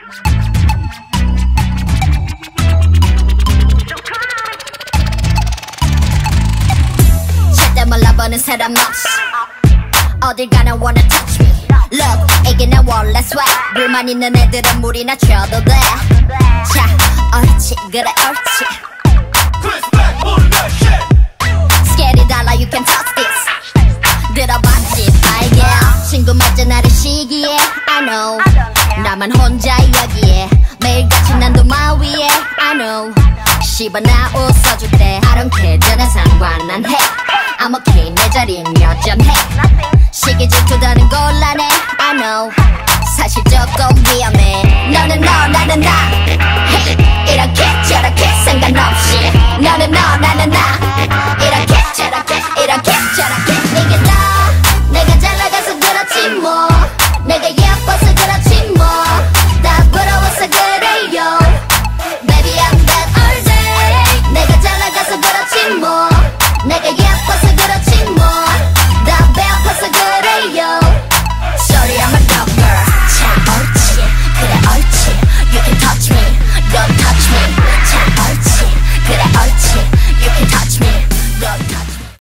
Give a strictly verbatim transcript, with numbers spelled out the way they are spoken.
절대 몰라보는 사람 없이 어딜 가나 wanna touch me. Look, 이게 내 원래 swag. 불만 있는 애들은 물이나 줘도 돼. 자, 옳지, 그래 옳지. Scary 달라, you can touch this. 들어봤지, 빨개. 친구 맞아 나를 시기에 I know. 나만 혼자 여기에 매일같이 난 도마 위에 I know. 씹어 나 웃어줄 때 I don't care, 전혀 상관 안 해. I'm okay, 내 자리는 여전해. 시기 질투다는 곤란해 I know. 사실 조금 위험해. 너는 너 나는 나 hey, 이렇게 저렇게 상관없이 너는 너 나는 나